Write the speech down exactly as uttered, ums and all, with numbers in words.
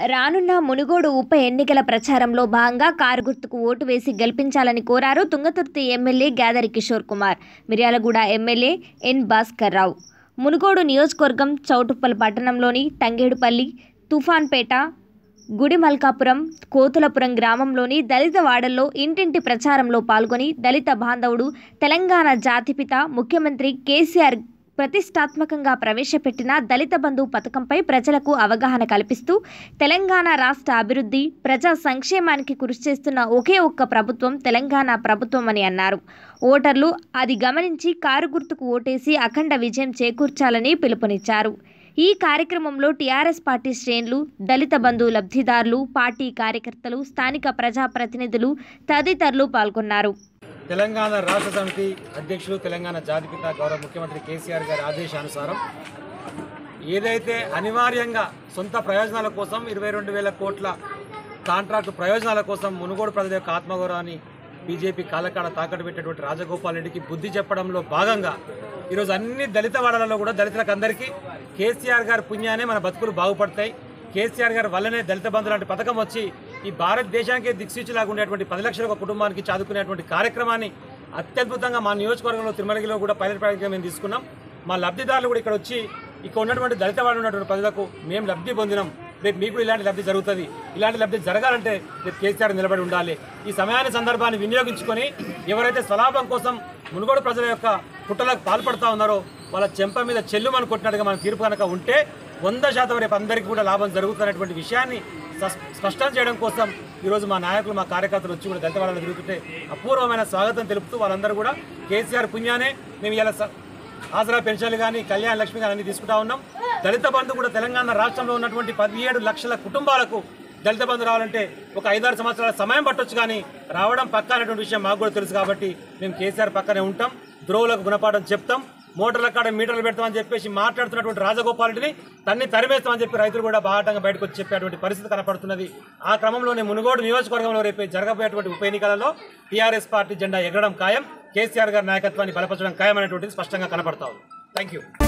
రానున్న మునుగోడు ఉప ఎన్నికల ప్రచారంలో భాగంగా కారు గుర్తుకు ఓటు వేసి గెలిపించాలని కోరారు Thungathurthi MLA Gyadari Kishore Kumar. Miryalaguda MLA N Bhaskar Rao Munugode నియోజకవర్గం చౌటుప్పల్ పట్టణంలోని తంగేడుపల్లి, తుఫాన్పేట, గుడిమల్కాపురం, కోతులపురం గ్రామంలోని దళిత వాడల్లో ఇంటింటి ప్రచారంలో పాల్గొని దళిత బాంధవుడు తెలంగాణ జాతిపిత ముఖ్యమంత్రి కేసీఆర్ ప్రతిష్టాత్మకంగా ప్రవేశపెట్టిన దళిత బంధు పథకంపై ప్రజలకు అవగాహన కల్పిస్తూ తెలంగాణ రాష్ట్ర అభివృద్ధి, ప్రజా సంక్షేమానికి కృషి చేస్తున్న ఒకే ఒక్క ప్రభుత్వం తెలంగాణ ప్రభుత్వం అని అన్నారు. ఓటర్లు అది గమనించి కారు గుర్తుకు ఓటేసి అఖండ విజయం చేకూర్చాలని పిలుపునిచ్చారు. ఈ కార్యక్రమంలో టీఆర్ఎస్ పార్టీ శ్రేణులు, దళిత బంధు లబ్ధిదారులు, పార్టీ కార్యకర్తలు, స్థానిక ప్రజాప్రతినిధులు తదితరులు పాల్గొన్నారు. తెలంగాణ రాష్ట్ర సమితి అధ్యక్షులు, తెలంగాణ జాతిపిత గౌరవ ముఖ్యమంత్రి కేసీఆర్ గారి ఆదేశానుసారం ఏదైతే అనివార్యంగా సొంత ప్రయోజనాల కోసం ఇరవై రెండు వేల కోట్ల కాంట్రాక్టు ప్రయోజనాల కోసం మునుగోడు ప్రజల యొక్క ఆత్మగౌరవాన్ని బీజేపీ కాలకాడ తాకట్టు పెట్టేటువంటి రాజగోపాల్ రెడ్డికి బుద్ధి చెప్పడంలో భాగంగా ఈరోజు అన్ని దళిత వాడలలో కూడా దళితులకు అందరికీ కేసీఆర్ గారి పుణ్యానే మన బతుకులు బాగుపడతాయి, కేసీఆర్ గారి వల్లనే దళిత బంధు లాంటి పథకం వచ్చి ఈ భారతదేశానికి దిక్సూచిలాగా ఉండేటువంటి పది లక్షల ఒక కుటుంబానికి చదువుకునేటువంటి కార్యక్రమాన్ని అత్యద్భుతంగా మా నియోజకవర్గంలో తిరుమలగిరిలో కూడా పైలట్ ప్రాజెక్ట్గా మేము తీసుకున్నాం. మా లబ్ధిదారులు కూడా ఇక్కడ వచ్చి ఇక్కడ ఉన్నటువంటి దళిత వాడు ఉన్నటువంటి ప్రజలకు మేము లబ్ధి పొందినాం. రేపు మీకు ఇలాంటి లబ్ధి జరుగుతుంది. ఇలాంటి లబ్ధి జరగాలంటే రేపు కేసీఆర్ నిలబడి ఉండాలి. ఈ సమయాన్ని సందర్భాన్ని వినియోగించుకొని ఎవరైతే స్వలాభం కోసం మునుగోడు ప్రజల యొక్క కుట్రలకు పాల్పడుతూ ఉన్నారో వాళ్ళ చెంప మీద చెల్లుమని కొట్టినట్టుగా మన తీర్పు కనుక ఉంటే వంద శాతం రేపు అందరికీ కూడా లాభం జరుగుతున్నటువంటి విషయాన్ని స్పష్టం చేయడం కోసం ఈరోజు మా నాయకులు, మా కార్యకర్తలు వచ్చి కూడా దళిత వాళ్ళని తిరుగుతుంటే అపూర్వమైన స్వాగతం తెలుపుతూ వాళ్ళందరూ కూడా కేసీఆర్ పుణ్యానే మేము ఇలా ఆసరా పెన్షన్లు కానీ, కళ్యాణ లక్ష్మి కానీ అన్ని తీసుకుంటా ఉన్నాం. దళిత బంధు కూడా తెలంగాణ రాష్ట్రంలో ఉన్నటువంటి పదిహేడు లక్షల కుటుంబాలకు దళిత బంధు రావాలంటే ఒక ఐదారు సంవత్సరాల సమయం పట్టొచ్చు, కానీ రావడం పక్క అనేటువంటి విషయం మాకు కూడా తెలుసు. కాబట్టి మేము కేసీఆర్ పక్కనే ఉంటాం, ద్రోవులకు గుణపాఠం చెప్తాం, మోటార్ల కాడ మీటర్లు పెడతామని చెప్పేసి మాట్లాడుతున్నటువంటి రాజగోపాల్ రెడ్డిని తన్ని తరిమేస్తామని చెప్పి రైతులు కూడా బాహాటంగా బయటకు వచ్చి చెప్పేటువంటి పరిస్థితి కనపడుతున్నది. ఆ క్రమంలోనే మునుగోడు నియోజకవర్గంలో రేపు జరగబోయేటువంటి ఉప ఎన్నికలలో టీఆర్ఎస్ పార్టీ జెండా ఎగరడం ఖాయం, కేసీఆర్ గారి నాయకత్వాన్ని బలపరచడం ఖాయం అనేటువంటిది స్పష్టంగా కనపడతా ఉంది. Thank you.